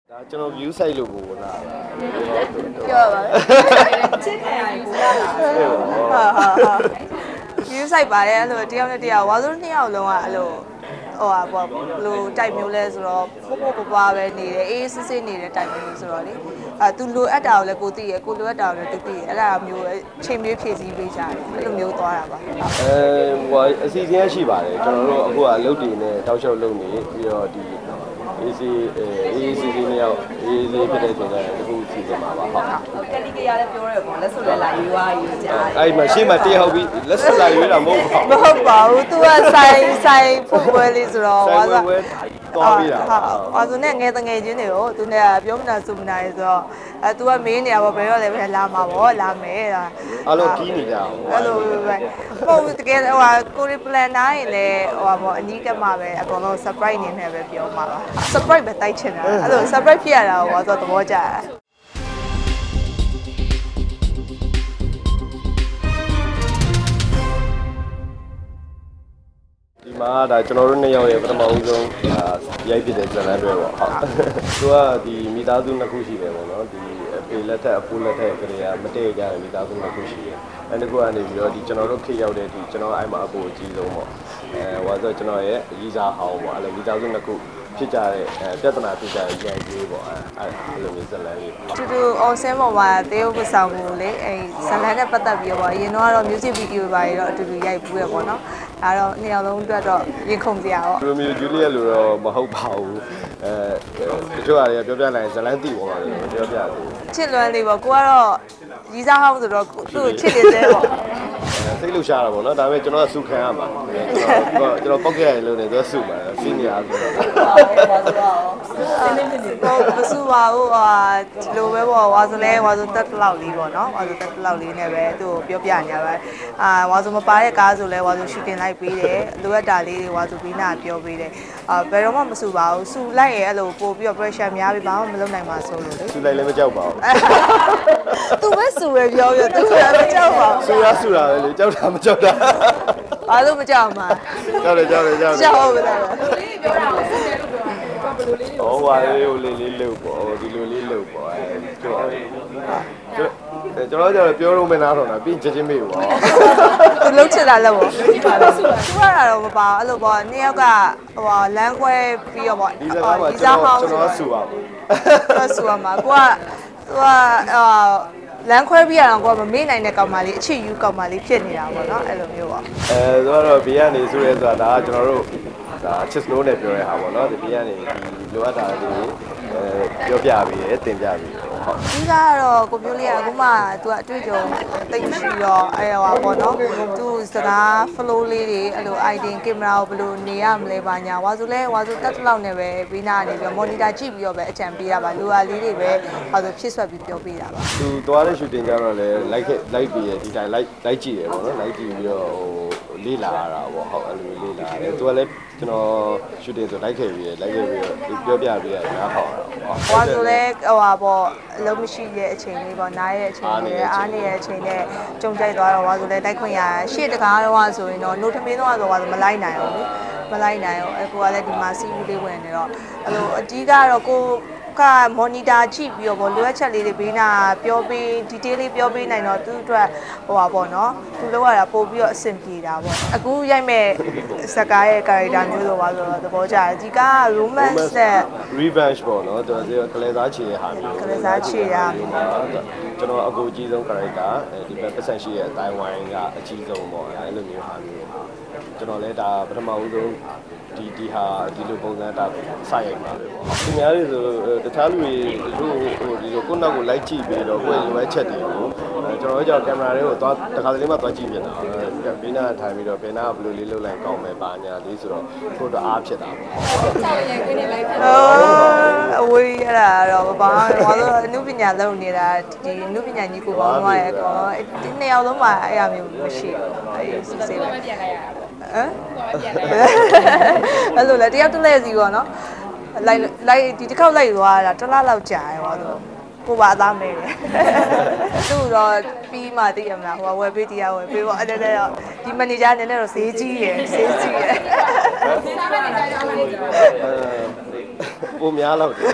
ကျွန်တော် view site လို့ကိုလာတာပြောပါချစ်ခံရရင်ကိုလာတာဟာ view site ပါတယ်အဲ့လိုတယောက်နဲ့တယောက်ဝါဆိုနှစ်ယောက်လုံးကအဲ့လိုဟိုဟာပေါ့ဘလို့တိုက်မျိုးလဲဆိုတော့ပို့ပွားပဲနေတယ်အေးစစ်စစ်နေတဲ့တိုက်မျိုးဆိုတော့လေသူလိုအပ်တာကိုလည်းကိုသိရကိုလိုအပ်တာကိုလည်းသူသိရအဲ့ဒါမျိုးချိန်မျိုးဖြည့်ဆည်းပေးကြတယ်အဲ့လိုမျိုးသွားတာပါဟိုအစီအစဉ်ရှိပါတယ်ကျွန်တော်တို့အခုကအလုပ်တွေနဲ့တောက်လျှောက်လုပ်နေပြီးတော့ဒီ AC နေရောက် AC ဖြစ်တဲ့ချိန်ကျတခုစီစဉ်မှာပါဟုတ်တက်တီကရလည်းပြောရဲပေါ့လက်စွပ်လည်းလာရွာရွာကြားအဲ့မှာရှေ့မှာတယောက်ပြီးလက်ဆက်လာရွေးတာမဟုတ်ပါဘူးမဟုတ်ပါဘူး तू ကဆိုင်ဖို့ပွဲလေးဆိုတော့ဝါဆိုသွားပြီးတာဝါဆိုနဲ့ငယ်တငယ်ချင်းတွေကို तू နဲ့ပြောမနာစုမနာရေဆိုတော့तू ကမေးနေရပါဘယ်တော့လဲပဲလာမှာပေါ့လာမယ်အဲ့လိုကြီးနေကြအောင်အဲ့လိုပဲဟုတ်တကယ်ဟိုဟာကိုရီ planner ရင်လည်းဟိုဟာပေါ့အနီးကမှပဲအကုန်လုံး surprise နေနဲ့ပဲပြောမှာပါ surprise ပဲတိုက်ချင်တာအဲ့လို surprise ဖြစ်ရတာဟိုဆိုသဘောကျတယ်ဒီမှာဒါကျွန်တော်တို့နှစ်ယောက်ရဲ့ပထမဦးဆုံးရိုက်ဖြစ်တဲ့ဇာတ်လမ်းတွေပေါ့ဟုတ်သူကဒီမိသားစုနှစ်ခုရှိတယ်ပေါ့နော်ဒီအဖေလက်ထက်အဖိုးလက်ထက်ကလေးကမတည့်ကြတဲ့မိသားစုနှစ်ခုရှိတယ်အဲ့ဒီကနေပြီးတော့ဒီကျွန်တော်တို့ခေတ်ရောက်တဲ့ဒီကျွန်တော်အဲ့မှာအကိုအကြီးဆုံးပေါ့ဟိုဆိုကျွန်တော်ရဲ့အကြီးစားဟောင်းပေါ့အဲ့လိုမိသားစုနှစ်ခုဖြစ်ကြတဲ့ပြဿနာဖြစ်ကြတဲ့ရန်ကြီးပေါ့အဲ့လိုမျိုးဇာတ်လမ်းလေးတူတူအောင်ဆင်းပေါ်မှာတေးဥပ္ပဆောင်ကိုလေအဲ့ဇာတ်လမ်းနဲ့ပတ်သက်ပြီးတော့အရင်တော့ music video ပါရတော့အတူတူရိုက်ဘူးရပေါ့နော်ဒါတော့နှစ်ယောက်လုံးအတွက်တော့ရင်ခုန်စရာပေါ့ရိုမီယိုဂျူလီယက်လိုတော့မဟုတ်ပါဘူးတချို့အရာတွေကပြောပြလိုက်ရင်ဇာတ်လမ်းသိပေါ်ပါလို့ပြောပြတယ်ချစ်လွမ်းလေးပေါ့ကိုကတော့ရီးစားဟောင်းဆိုတော့သူ့ကိုချစ်နေသေးပေါ့စိတ်လှရှားတာပေါ့နော်ဒါပေမဲ့ကျွန်တော်ကစုခံရမှာကျွန်တော်ပောက်ခဲ့ရတယ်လို့နေသူကစုပါစီနီယာဆိုတော့မစုပါဘူးဒီလိုပဲပေါ့ဝါဆိုလဲဝါဆိုတက်လောက်လေးပေါ့နော်ဝါဆိုတက်လောက်လေးနဲ့ပဲသူ့ကိုပြောပြနေရပါဝါဆိုမပါတဲ့ကားဆိုလဲဝါဆိုရှူတင်လိုက်ပေးတယ်လိုအပ်တာလေးတွေဝါဆိုပြီးနာပြောပေးတယ်ဘယ်တော့မှမစုပါဘူးစုလိုက်ရဲ့အဲ့လိုပို့ပြီးတော့ pressure များပြီးဘာမှမလုပ်နိုင်ပါဆိုလို့လေစုလိုက်လည်းမကြောက်ပါဘူးသူပဲစုရပြောပြသူကမကြောက်ပါဘူးစုတာပဲလေကြောက်တာမကြောက်တာဘာလို့မကြောက်မှာကြောက်တယ်ကြောက်ပါလားလေးပြောတာကိုစတယ်လို့ပြောတာဘယ်လိုလေးဟောပါလေလေးလှုပ်ပေါ့ဒီလိုလေးလှုပ်ပေါ့ကျွန်တော်ပြောလို့မနာတော့တာပြီးချက်ချင်းမေးပေါ့သူလှုပ်ချင်တာလည်းပေါ့သူရတာတော့မပါအဲ့လိုပေါ့နှစ်ယောက်ကဟိုလမ်းခွဲပြီးတော့ပေါ့ဒီစားဟောင်းကျွန်တော်ဆူပါဘူးဆူပါမှာကိုကသူကလမ်းခွဲပြီးရအောင်ကိုကမမေ့နိုင်တဲ့ကောင်မလေးအချစ်ယူကောင်မလေးဖြစ်နေတာပေါ့နော်အဲ့လိုမျိုးပေါ့ဆိုတော့ဘေးကနေဆိုရဲဆိုတာဒါကကျွန်တော်တို့ဒါချစ်စနိုးနဲ့ပြောရတာပေါ့နော်ဒီဘေးကနေဒီလိုအပ်တာတွေပြောပြပြီးရတင်ပြပြီးဟုတ်ဒီကတော့ကိုမျိုးလေးကအခုမှသူကအတွေ့အကြုံသိရှိတော့အဲ့ဟောပေါ့နော်သူစကား flow လေးတွေအဲ့လို idea camera ကိုဘယ်လိုနေရမလဲပါညာဝါဆိုလဲဝါဆိုတက်လောက်နဲ့ပဲပြီးနာနေပြီး monitor ကြည့်ပြီးတော့ပဲအကြံပေးရပါလိုအပ်လေးတွေပဲဟောဆိုဖြစ်ဆွက်ပြီးပြောပေးတာပါသူသွားတဲ့ shooting ကြတော့လေ like ပြီးရဒီတိုင်း like ကြည့်ရပေါ့နော် like ကြည့်ပြီးတော့ဟိုလေးလာရတာပေါ့ဟုတ်အဲ့လိုလေးလာတယ်သူကလည်းကျွန်တော် shooting ဆို like ခဲ့ပြီးရ like ခဲ့ပြီးတော့ပြောပြပြီးရနားထောင်တာပေါ့ဟောဆိုလဲဟိုဟာပေါ့အလုံးမရှိတဲ့အချိန်လေးပေါ့နားရဲ့အချိန်လေးအားနေတဲ့အချိန်နဲ့ကြုံကြိုက်သွားတော့ဟောဆိုလဲတိုက်ခွင့်ရရှေ့တကားတော့ဆိုရင်တော့ note ထမင်းတော့ဆိုတော့မလိုက်နိုင်ဘူးလေမလိုက်နိုင်ဘူးအခုကလည်းဒီမှာ CV လေးဝင်နေတော့အဲ့လိုအကြီးကတော့ကိုက monitor ကြည့်ပြီးတော့ဗောလိုအပ်ချက်လေးတွေဘေးနာပြောပေး detail လေးပြောပေးနိုင်တော့သူ့အတွက်ဟိုပါဗောနော်သူလောက်ရတာပို့ပြီးတော့အဆင်ပြေတာဗောအခုရိုက်မဲ့ဇာတ်ကားရဲ့ character မျိုးလိုပါဆိုတော့သဘောကျတယ်ဒီက romance နဲ့ revenge ပေါ့နော်သူကကလေးသားချေတဲ့ဟာမျိုးကလေးသားချေတာကျွန်တော်အကူအကြီးဆုံး character ဒီဘက်ပတ်စံရှိရဲ့အတိုင်းဝိုင်းကအကြီးဆုံးပေါ့အဲ့လိုမျိုးဟာမျိုးကျွန်တော်လည်းဒါပထမဦးဆုံးဒီဟာဒီလိုပုံစံဒါစရိုက်ပါပဲပေါ့။ဒီများတွေဆိုတခြားလူတွေတို့ဟိုဒီလိုကိုယ့်နောက်ကိုလိုက်ကြည့်ပြီးတော့ကိုယ့်ရဲ့ချက်တွေကိုကျွန်တော်တို့ကြောင့်ကင်မရာတွေကိုသွားတခါတလေမှသွားကြည့်ပြန်တာ။ဘေးနားထိုင်ပြီးတော့ဘယ်နာကဘယ်လိုလေးလုပ်လိုက်ကောင်းမယ်ပါညာလေးဆိုတော့ကိုယ်တော့အားဖြစ်တာပေါ့။ကြောက်ရင်ခွင့်နေလိုက်ပါအဝေးရတာတော့ဘာမှဘာလို့အနုပညာလုပ်နေတာဒီအနုပညာကြီးကိုပေါင်းသွားရဲကောဒီနှစ်ယောက်လုံးမှာအဲ့အမျိုးမရှိဘူး။အေးစစ်စစ်ပဲပြန်လိုက်ရတာ။အဲ့လိုလေတယောက်တစ်လဲစီပေါ့နော်လိုက်ဒီတစ်ခေါက်လိုက်သွားတာတစ်လလောက်ကြာရပါတော့ကိုပါသားမဲတယ်သူ့တော့ပြီးမှသိရမလားဟိုဝယ်ပေးတရားဝယ်ပေးပေါ့အဲ့ဒါလည်းတော့ဒီမန်နေဂျာအနေနဲ့တော့ဈေးကြီးရယ်ဈေးကြီးရယ်ဈေးသားမန်နေဂျာရောင်းနေကြပုံများလောက်တယ်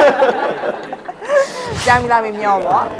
ကြာမီလာမီမြော့ပေါ့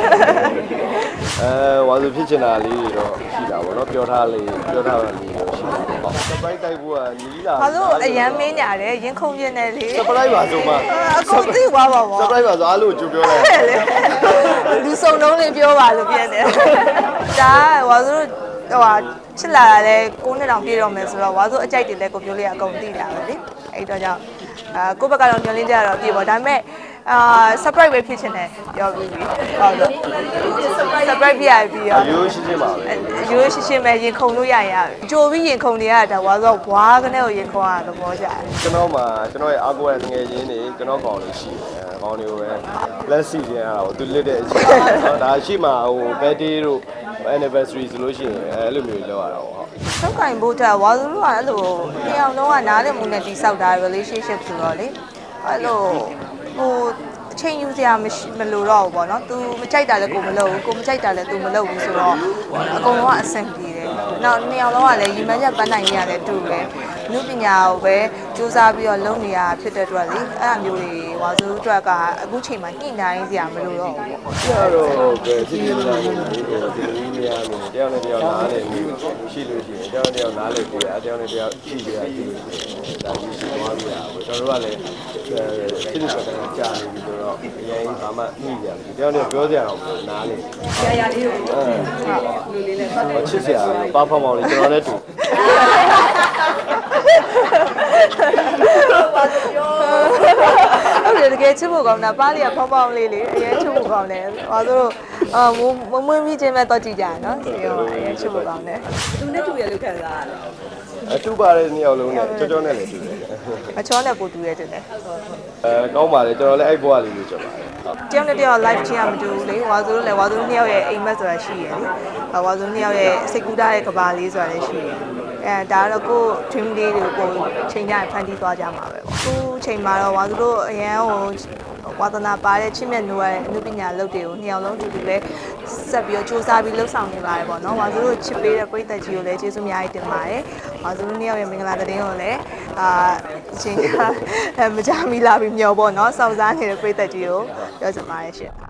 ဝါဆိုဖြစ်ချင်တာလေးတွေတော့ရှိတာပေါ့နော်ပြောထားလေးတော့ရှိတာပေါ့ surprise တိုက်ဖို့ကနီးလာဘာလို့အရန်မင်းညာတယ်ရင်ခုန်ပြနေလေ surprise ပါဆိုမှအကုန်သိသွားပါဘော surprise ပါဆိုအားလို့ကြိုပြောလိုက်လူစုံလုံးလေးပြောပါလို့ပြန်တယ်ဒါဝါဆိုဟိုဟာချစ်လာတယ်9နှစ်တောင်ပြည့်တော့မယ်ဆိုတော့ဝါဆိုအကြိုက်တွေလည်းကိုပြောလေးအကုန်သိတာပဲလေအဲ့တော့ကြောင့်ကိုဘက်ကတော့ညွှန်လင်းကြတော့ပြေပေါ့ဒါပေမဲ့surprise ပဲဖြစ်ချင်တယ်ပြောပြီးပြီဟုတ်လို့ surprise ပြရပြီးရောရိုးရှင်းရှင်းပါပဲရိုးရှင်းရှင်းပဲရင်ခုန်လို့ရရင်ကြိုပြီးရင်ခုန်နေရတာဝါဆိုဘွားကနေကိုရင်ခုန်ရသဘောကျတယ်ကျွန်တော်မှာကျွန်တော်ရဲ့အားကိုးရငယ်ချင်းတွေကျွန်တော်ကောင်လေးရှိတယ်ကောင်းတွေကိုပဲလက်စီခြင်းရတာကိုသူလစ်တဲ့အချိန်ဒါရှိမှဟို birthday တို့ anniversary ဆိုလို့ရှိရင်အဲ့လိုမျိုးလောက်ရတာပေါ့ဆောက်ကင်ဖို့တက်ဝါဆိုလို့ကအဲ့လိုနှစ်ယောက်လုံးကနားလည်မှုနဲ့တိဆောက်တာ relationship ဆိုတော့လေအဲ့လိုဟိုအချိန်ယူစရာမလိုတော့ဘူးပေါ့နော် तू မကြိုက်တာလည်းကိုမလုပ်ဘူးကိုမကြိုက်တာလည်း तू မလုပ်ဘူးဆိုတော့အကုန်လုံးကအဆင်ပြေတယ်နောက်နှစ်ယောက်လုံးကလည်းရည်မှန်းချက်ပန်းနိုင်ရတယ်တူတယ်နုပညာကိုပဲစူးစမ်းပြီးတော့လုပ်နေရဖြစ်တဲ့အတွက်လေအဲ့အမျိုးတွေဝါဆိုအတွက်ကအခုချိန်မှာညှိနှိုင်းစရာမလိုတော့ဘူးပေါ့ကျတော့ကဲစီစီလာနေတယ်ဒီလိုမျိုးများနေတယောက်နဲ့တယောက်နားလည်မှုရှိလို့ရှိရင်တယောက်နဲ့တယောက်နားလည်ပြရတယောက်နဲ့တယောက်ရှိပြရရှိလို့ရှိရင်ဒါကြီးရှိသွားပြရဘူးကျွန်တော်တို့ကလည်းစိတ်နဲ့ပတ်ကြာနေပြီဆိုတော့အရင်ဘာမှညှိကြတယ်တယောက်နဲ့ပြောကြအောင်နားလည်ဆရာလေးကိုလူလေးနဲ့ပတ်သက်ချစ်စရာပါဖောင်းမောင်လေးကျွန်တော်လည်းတူဟုတ်တယ်တကယ်ချစ်ဖို့ကောင်းတာပါးလေးကဖောင်းဖောင်းလေးလေအရင်ချစ်ဖို့ကောင်းတယ်ဟောဆိုတော့မွေးမိချင်းပဲတော့ကြည့်ကြရနော်စီရောအရင်ချစ်ဖို့ကောင်းတယ်သူနဲ့တူရလို့ခံစားရတယ်အတူပါတဲ့နှစ်ယောက်လုံးနဲ့ကြောကြောနဲ့လည်းတူတယ်မချောနဲ့ပိုတူရဲတူတယ်ကောင်းပါလေကျွန်တော်လည်းအဲ့ဘွားလေးလို့ကြပါပါတယ်ဟုတ်တယောက်နဲ့တယောက် live ချင်းကမတူဘူးလေဝါဆိုလို့လည်းဝါဆိုလို့နှစ်ယောက်ရဲ့အိမ်မက်ဆိုတာရှိရယ်လေဝါဆိုလို့နှစ်ယောက်ရဲ့စိတ်ကူးထားတဲ့ကဘာလေးဆိုတာလည်းရှိရယ်ဒါကတော့ကို dream လေးတွေကိုချိန်ကြရင်ဖန်တီးသွားကြမှာပဲပေါ့အခုချိန်မှာတော့ဝါဆိုလို့အရန်ဟိုဝါသနာပါတဲ့ချစ်မြတ်နိုးရဲ့အမှုပညာလုပ်တွေကိုနှစ်ယောက်လုံးတူတူပဲဆက်ပြီးတော့စူးစမ်းပြီးလှုပ်ဆောင်နေပါတယ်ပေါ့နော်ဝါဆိုလို့ချစ်ပေးတဲ့ပရိသတ်ကြီးကိုလည်းကျေးဇူးအများကြီးတင်ပါတယ်ဝါဆိုလို့နှစ်ယောက်ရဲ့မင်္ဂလာသတင်းကိုလည်းအချိန်ကမကြမီလာပြီးမျောပေါ့နော်စောင့်စားနေတဲ့ပရိသတ်ကြီးကိုပြောချင်ပါတယ်ရှင်